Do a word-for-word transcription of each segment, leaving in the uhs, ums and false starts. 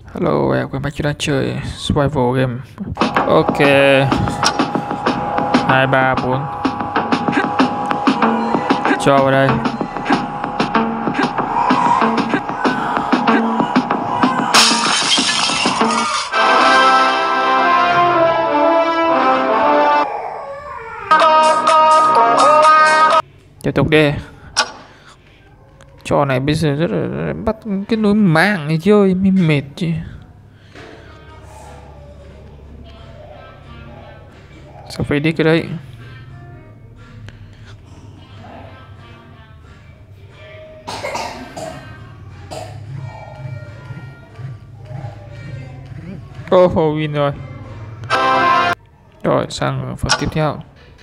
Hello, em quên bác chưa đang chơi survival game. Ok, hai ba bốn, cho vào đây. Tiếp tục đi. Trò này bây giờ rất là bắt cái nối mạng này chơi mới mệt chứ. Sao phải đi cái đấy? Oh, win rồi. Rồi sang phần tiếp theo.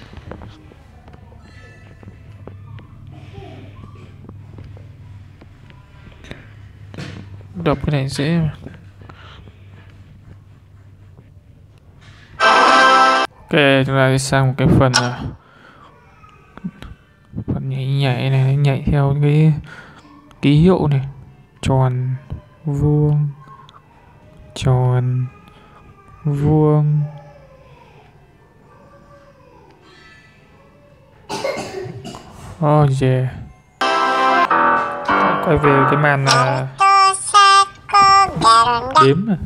Đọc cái này dễ mà. Ok, chúng ta đi sang một cái phần là phần nhảy nhảy này, nhảy theo cái ký hiệu này, tròn, vuông, tròn, vuông. Oh yeah. Quay về cái màn là đếm à.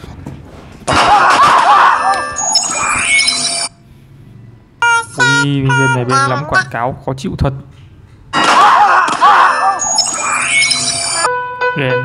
Ui, game này bên lắm quảng cáo khó chịu thật. Game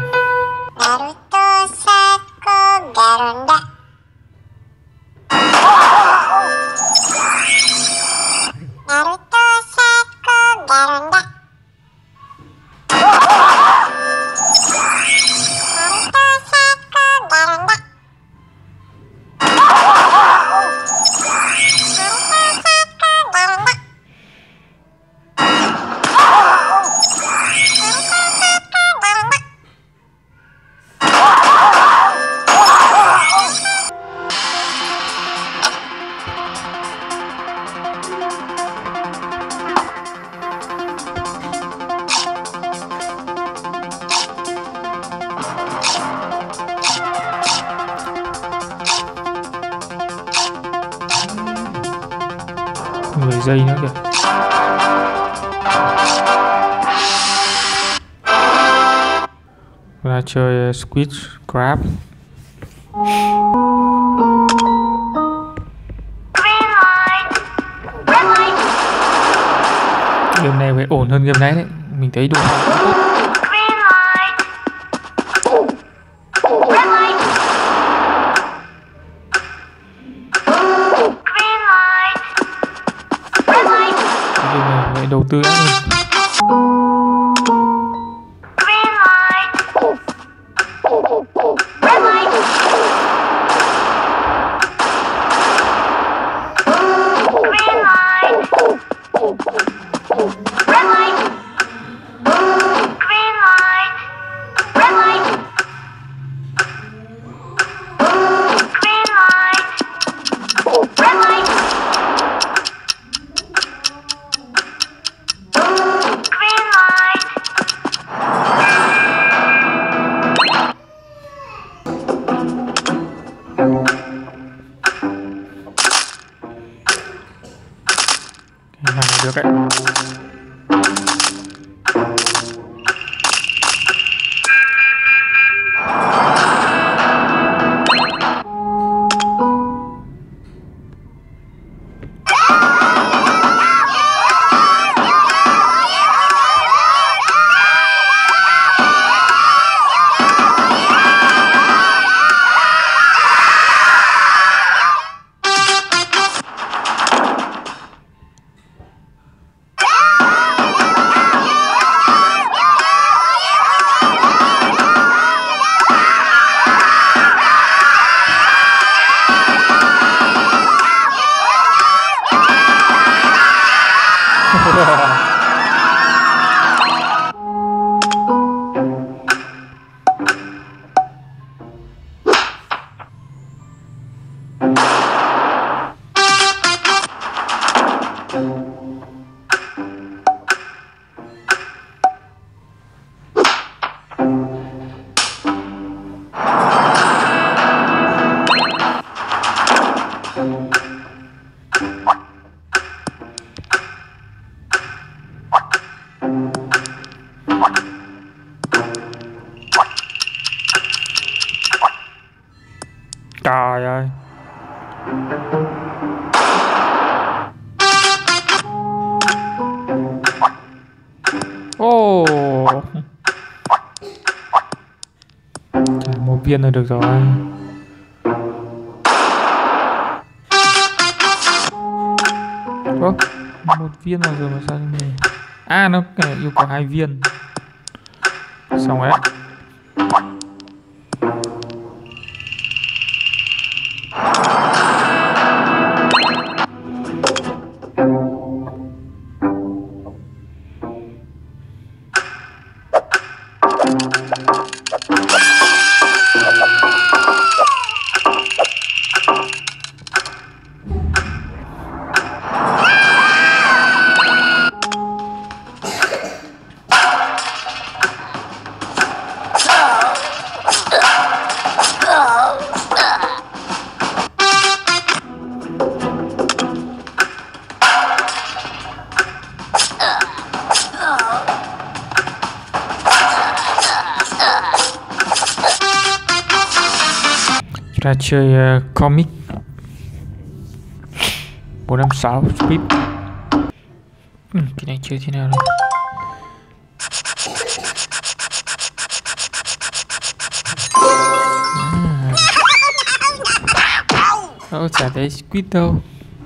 mười giây nữa kìa. Chúng ta chơi Squid Crab. Game này phải ổn hơn game này đấy. Mình thấy đủ. Đầu tư hơn. Cái này được đấy. Trời ơi. Ô oh. Một viên là được rồi. Ô, một viên mà rồi mà sao này? À nó yêu cầu hai viên. Xong rồi đấy. Ra chơi uh, comic bốn năm sáu speed. Ừ, cái này chơi thế nào đây? À. Ô, chả thấy squid đâu.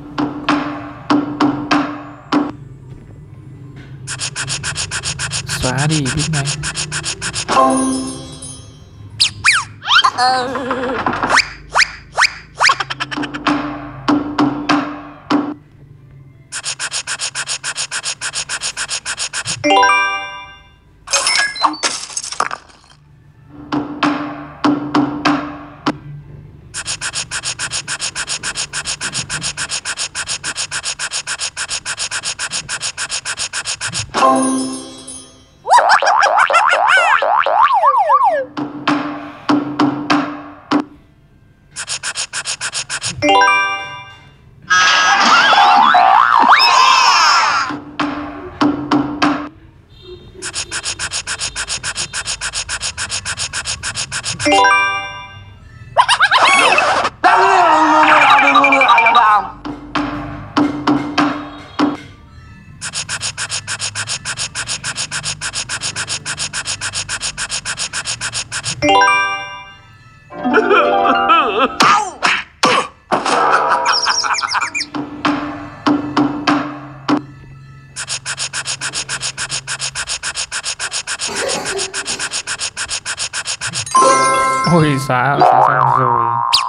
Xóa đi biết này. Ôi xóa, xóa xong rồi.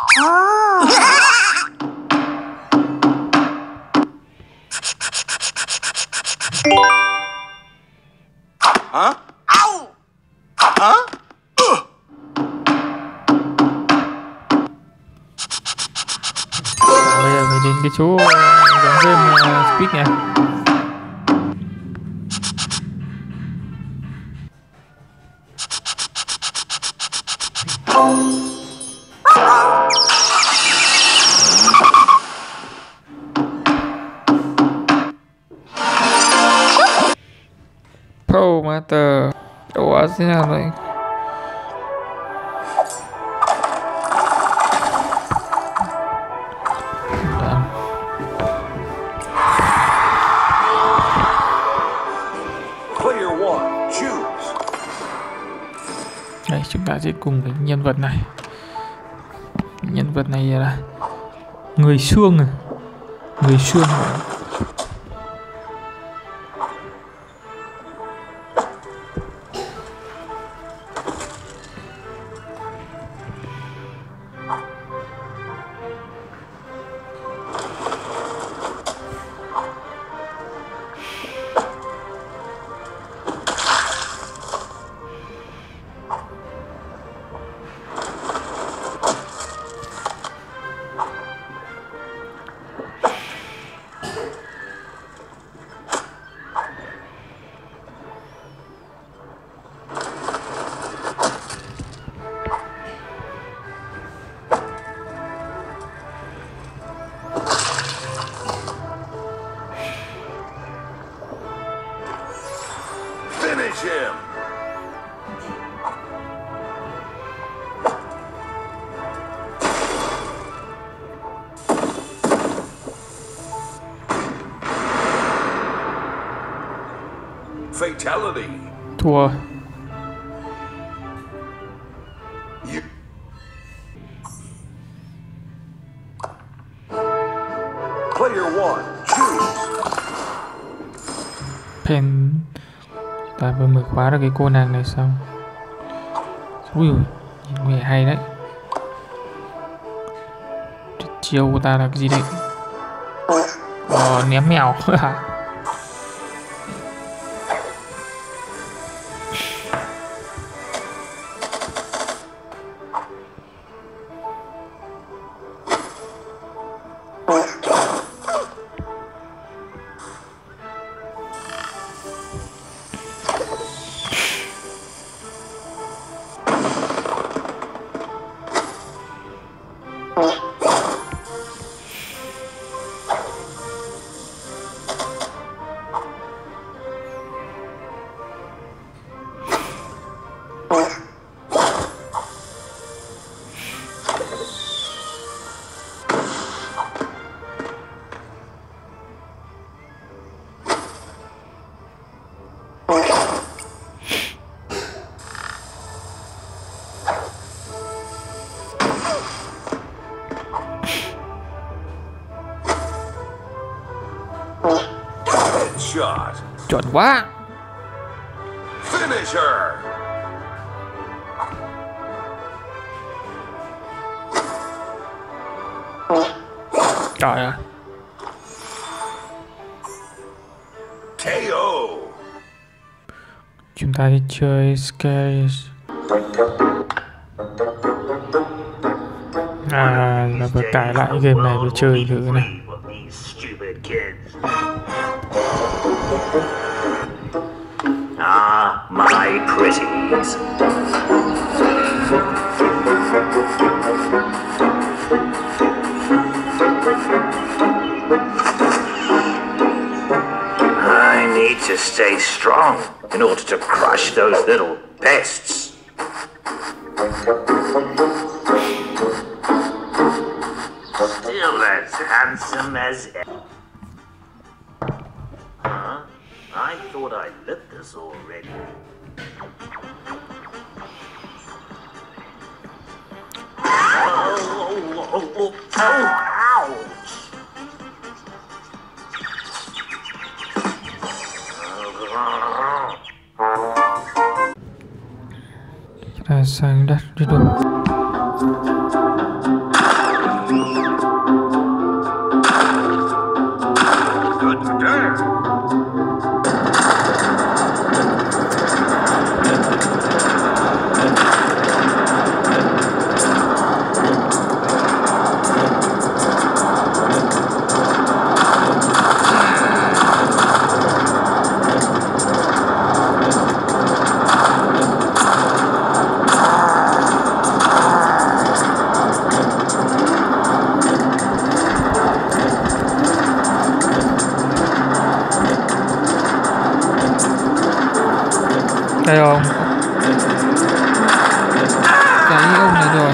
Hả? Hả? Bây giờ mình đến cái chỗ giống game uh, Squid nha. Pro Master. Ủa thế nào vậy? Đây chúng ta sẽ cùng với nhân vật này. Nhân vật này là người xương à? Người xương à? fatality. Thua. You... Player one, choose. Pen. Ta vừa mới khóa được cái cô nàng này xong. Ui ui, nhìn nghe hay đấy. Chiêu của ta là cái gì đấy? Ờ, ném mèo. Shot. Chuẩn quá. Finisher. Trời ơi. K O. Chúng ta đi chơi Scary. À, là vừa tải lại game này để chơi thử này. Ah, my pretties. I need to stay strong in order to crush those little pests. Still as handsome as ever. Huh? I thought I lit this already. Oh, oh, oh, oh, oh, ouch! Ta sang đất đi đâu? Good dinner. Đây không? Cái ông này rồi.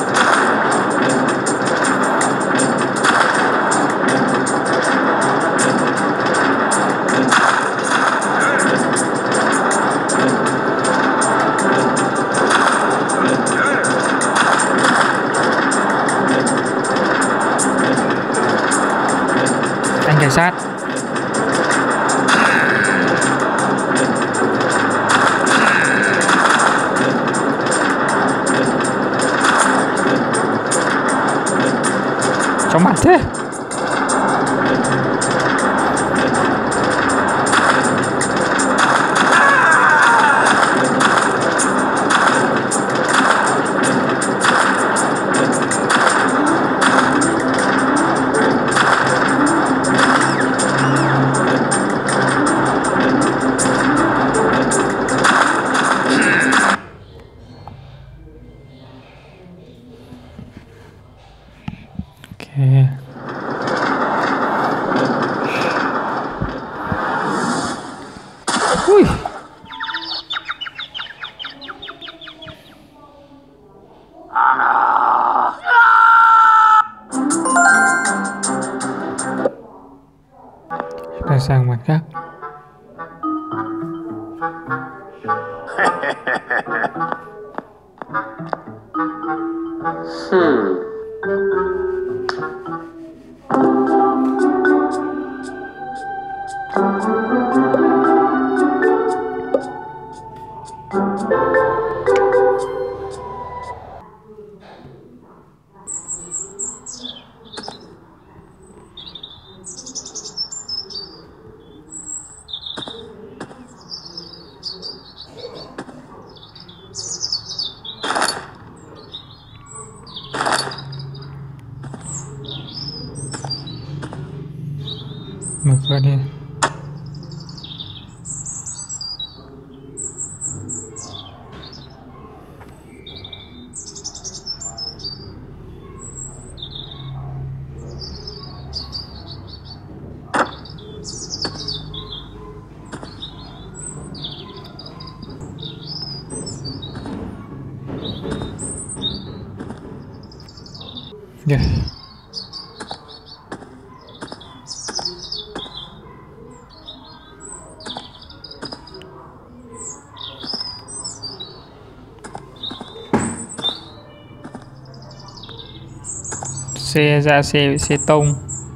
Anh cảnh sát. Chóng mặt thế. Okay. Ui. Chúng ta sang mặt khác. Hmm. Mở cửa đi. Yeah. Xe ra xe xe tông.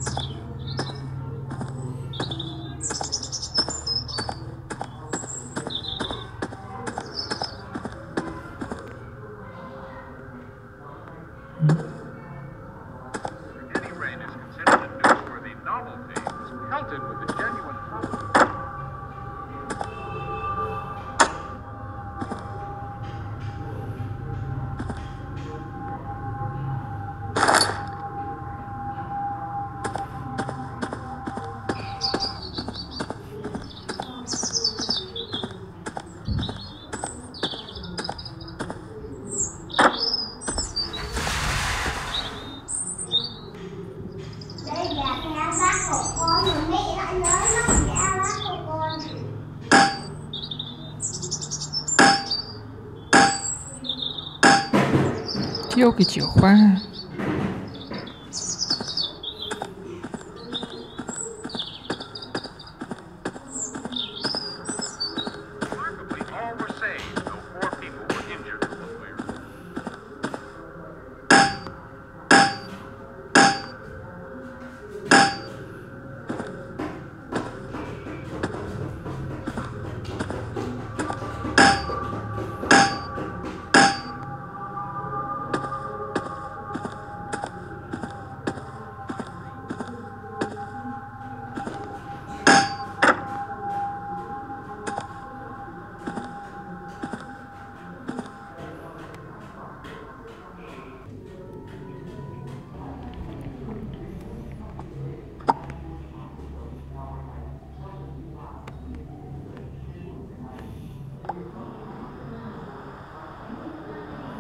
Thiếu cái chìa khóa.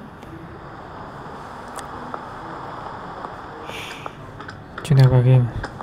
Chuyện nào vào game